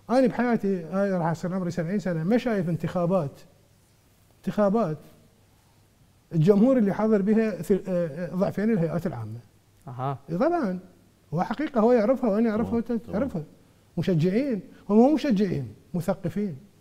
انا بحياتي هاي راح اصير عمري 70 سنه ما شايف انتخابات الجمهور اللي حاضر بها ضعفين الهيئات العامه. طبعا هو حقيقه، هو يعرفها وانا اعرفها وانت تعرفها. مشجعين، هم مو مشجعين، مثقفين.